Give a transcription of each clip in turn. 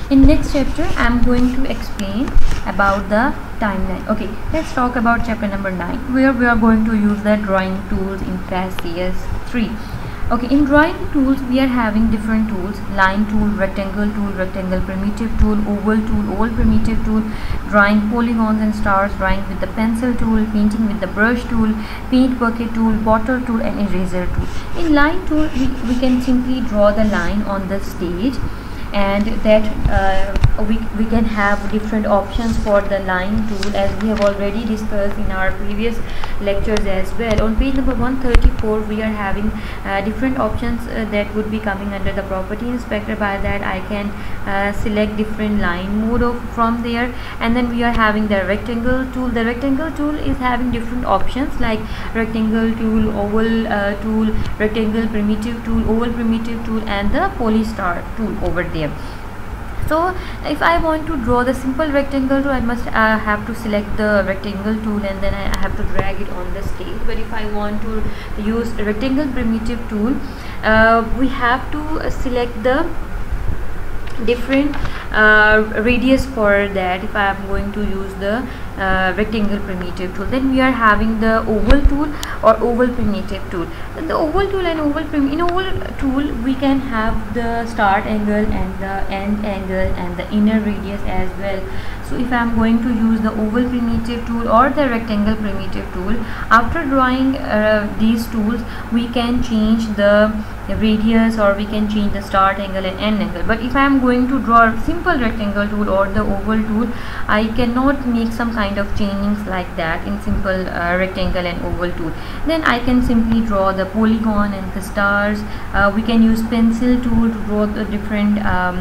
In next chapter I'm going to explain about the timeline. Okay, let's talk about chapter number 9, where we are going to use the drawing tools in class CS3. Okay, in drawing tools we are having different tools: line tool, rectangle primitive tool, oval primitive tool, drawing polygons and stars, drawing with the pencil tool, painting with the brush tool, paint bucket tool, bottle tool, and eraser tool. In line tool we can simply draw the line on the stage, and that we can have different options for the line tool, as we have already discussed in our previous lectures as well. On page number 134 we are having different options that would be coming under the property inspector. By that I can select different line mode from there, and then we are having the rectangle tool. The rectangle tool is having different options like rectangle tool, oval tool, rectangle primitive tool, oval primitive tool, and the polystar tool over there. So if I want to draw the simple rectangle tool, I must have to select the rectangle tool, and then I have to drag it on the stage. But if I want to use rectangle primitive tool, we have to select the different radius for that. If I am going to use the rectangle primitive tool, then we are having the oval tool or oval primitive tool. The oval tool and in oval tool we can have the start angle and the end angle and the inner radius as well. So if I am going to use the oval primitive tool or the rectangle primitive tool, after drawing these tools we can change the radius, or we can change the start angle and end angle. But if I am going to draw a simple rectangle tool or the oval tool, I cannot make some kind of changings like that in simple rectangle and oval tool. Then I can simply draw the polygon and the stars. We can use pencil tool to draw the different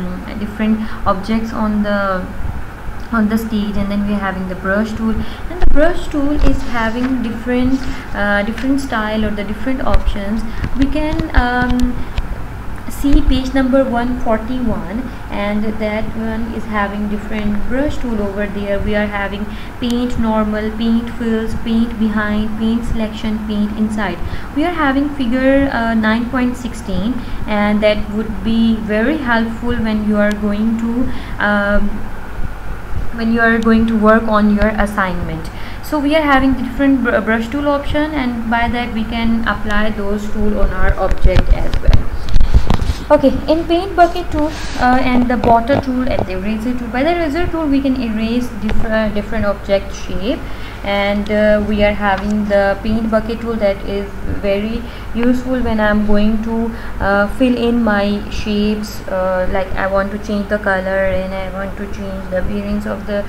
objects on the stage, and then we are having the brush tool, and the brush tool is having different style or the different options. We can see page number 141, and that one is having different brush tool over there. We are having paint normal, paint fills, paint behind, paint selection, paint inside. We are having figure 9.16, and that would be very helpful when you are going to work on your assignment. So we are having different brush tool option, and by that we can apply those tool on our object as well. Okay, in paint bucket tool and the bottle tool and the eraser tool, by the eraser tool we can erase different object shape, and we are having the paint bucket tool that is very useful when I am going to fill in my shapes, like I want to change the color and I want to change the appearance of the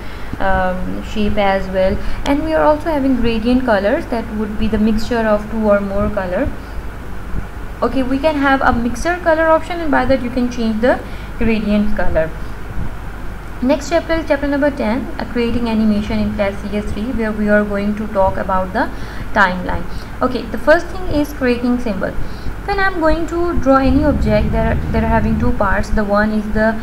shape as well. And we are also having gradient colors, that would be the mixture of two or more color. Okay, we can have a mixer color option, and by that you can change the gradient color. Next chapter is chapter number 10, creating animation in class CS3, where we are going to talk about the timeline. Okay, the first thing is creating symbol. When I am going to draw any object, there are having two parts. The one is the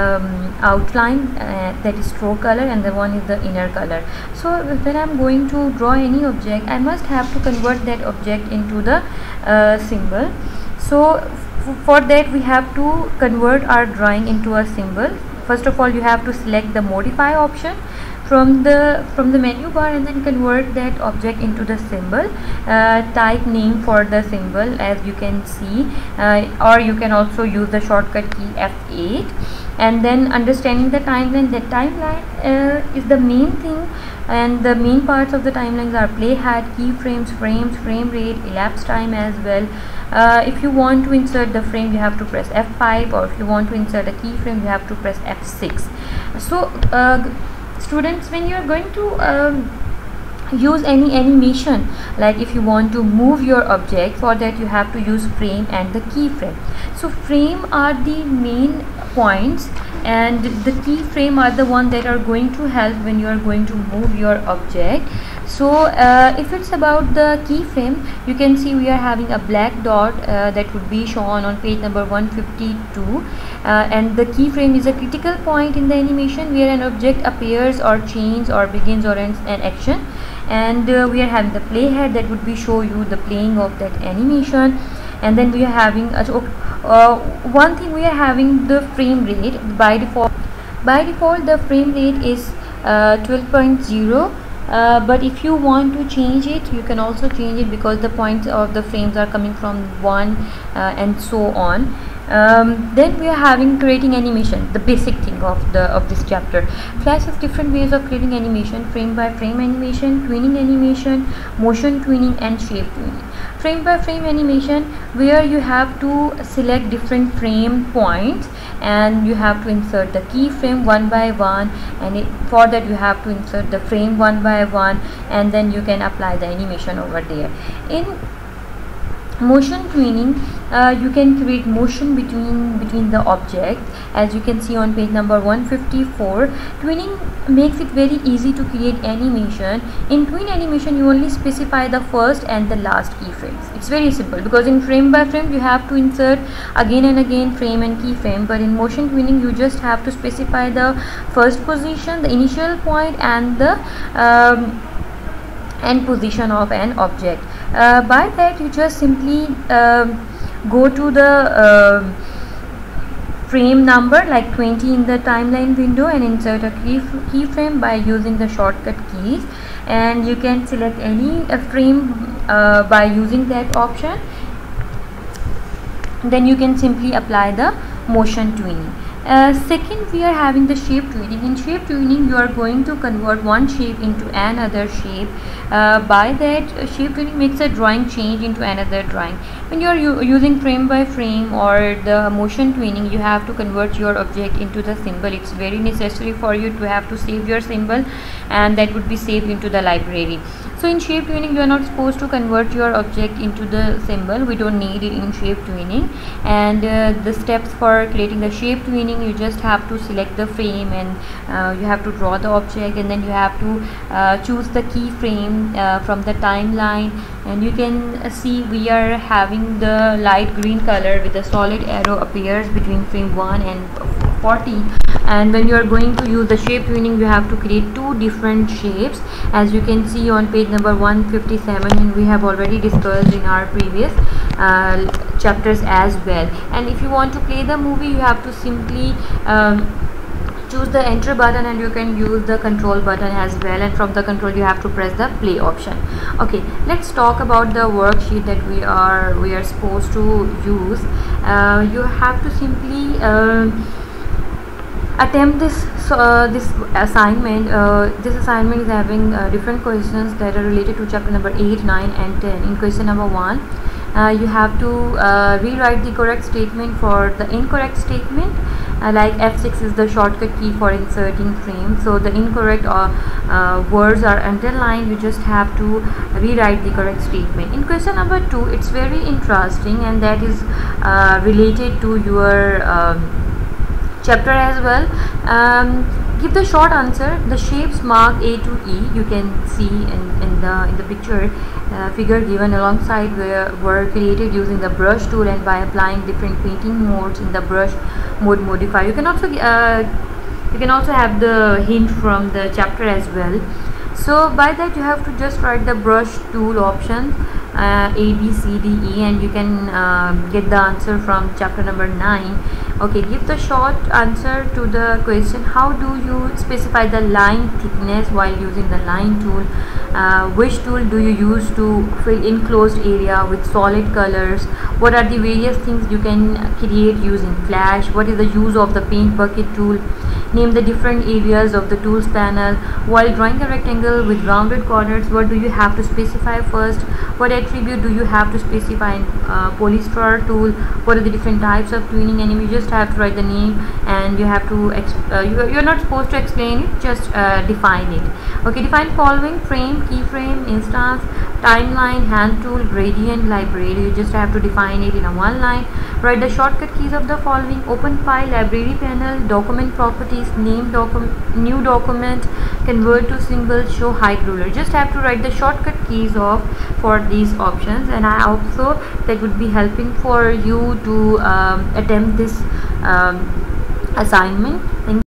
outline, that is stroke color, and the one is the inner color. So when I am going to draw any object, I must have to convert that object into the symbol. So for that we have to convert our drawing into a symbol. First of all, you have to select the modify option from the menu bar, and then convert that object into the symbol. Type name for the symbol, as you can see, or you can also use the shortcut key F8. And then understanding the timeline. The timeline is the main thing, and the main parts of the timelines are playhead, keyframes, frames, frame rate, elapsed time as well. If you want to insert the frame, you have to press F5, or if you want to insert a keyframe, you have to press F6. So students, when you are going to use any animation, like if you want to move your object, for that you have to use frame and the keyframe. So frame are the main points, and the keyframe are the one that are going to help when you are going to move your object. So if it's about the keyframe, you can see we are having a black dot that would be shown on page number 152, and the keyframe is a critical point in the animation where an object appears or changes or begins or ends an action. And we are having the playhead, that would be show you the playing of that animation. And then we are having one thing, we are having the frame rate. By default By default the frame rate is 12.0, but if you want to change it, you can also change it, because the points of the frames are coming from 1 and so on. Then we are having creating animation, the basic thing of this chapter. Flash has different ways of creating animation: frame by frame animation, twinning animation, motion twinning, and shape twinning. Frame by frame animation, where you have to select different frame points and you have to insert the keyframe one by one, and for that you have to insert the frame one by one, and then you can apply the animation over there. In motion twinning, you can create motion between the objects, as you can see on page number 154. Twinning makes it very easy to create animation. In twin animation, you only specify the first and the last keyframes. It's very simple, because in frame by frame you have to insert again and again frame and keyframe, but in motion twinning you just have to specify the first position, the initial point, and the end position of an object. By that, you just simply go to the frame number like 20 in the timeline window and insert a keyframe by using the shortcut keys, and you can select any frame by using that option. Then you can simply apply the motion twinning. Second, we are having the shape twinning. In shape twinning, you are going to convert one shape into another shape. By that, shape twinning makes a drawing change into another drawing. When you are using frame by frame or the motion twinning, you have to convert your object into the symbol. It's very necessary for you to have to save your symbol, and that would be saved into the library. So in shape twinning, you are not supposed to convert your object into the symbol. We don't need it in shape twinning. And the steps for creating the shape twinning, you just have to select the frame, and you have to draw the object, and then you have to choose the keyframe from the timeline. And you can see we are having the light green color with a solid arrow appears between frame 1 and 40. And when you are going to use the shape twinning, you have to create two different shapes, as you can see on page number 157, and we have already discussed in our previous chapters as well. And if you want to play the movie, you have to simply choose the enter button, and you can use the control button as well, and from the control you have to press the play option. Okay, let's talk about the worksheet that we are supposed to use. You have to simply attempt this assignment. This assignment is having different questions that are related to chapter number 8, 9 and 10. In question number 1, you have to rewrite the correct statement for the incorrect statement. Like F6 is the shortcut key for inserting frames, so the incorrect words are underlined. You just have to rewrite the correct statement. In question number 2, it's very interesting, and that is related to your chapter as well. Give the short answer. The shapes marked A to E, you can see in the picture figure given alongside, were created using the brush tool and by applying different painting modes in the brush mode modifier. You can also have the hint from the chapter as well. So by that, you have to just write the brush tool options A, B, C, D, E, and you can get the answer from chapter number 9. Okay, give the short answer to the question: how do you specify the line thickness while using the line tool? Which tool do you use to fill enclosed area with solid colors? What are the various things you can create using Flash? What is the use of the paint bucket tool? Name the different areas of the tools panel. While drawing a rectangle with rounded corners, what do you have to specify first? What attribute do you have to specify in polystyrol tool? What are the different types of twinning? And you just have to write the name, and you have to you're not supposed to explain it, just define it. Okay, define following: frame, keyframe, instance, timeline, hand tool, gradient, library. You just have to define it in a one line. Write the shortcut keys of the following: open file, library panel, document properties, name document, new document, convert to symbol, show height ruler. Just have to write the shortcut keys for these options, and I hope so that would be helping for you to attempt this assignment. Thank you.